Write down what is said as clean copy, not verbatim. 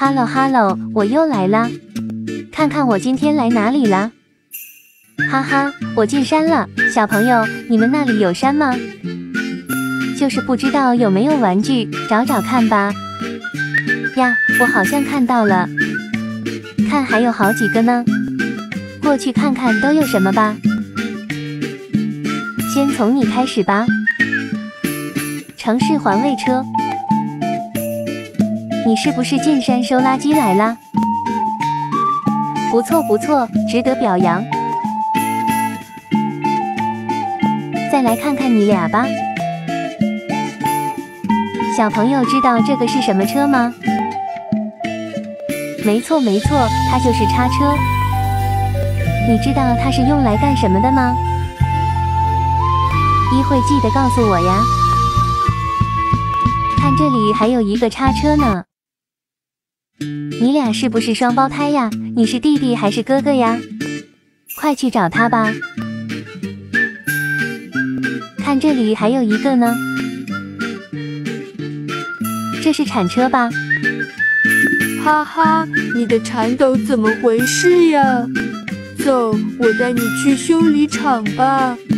Hello Hello， 我又来啦，看看我今天来哪里啦？哈哈，我进山了。小朋友，你们那里有山吗？就是不知道有没有玩具，找找看吧。呀，我好像看到了，看还有好几个呢，过去看看都有什么吧。先从你开始吧。城市环卫车，你是不是进山收垃圾来啦？不错不错，值得表扬。再来看看你俩吧。小朋友知道这个是什么车吗？没错没错，它就是叉车。你知道它是用来干什么的吗？一会记得告诉我呀。看这里还有一个叉车呢。你俩是不是双胞胎呀？你是弟弟还是哥哥呀？快去找他吧。看这里还有一个呢。这是铲车吧？ 哈哈，你的铲斗怎么回事呀？走，我带你去修理厂吧。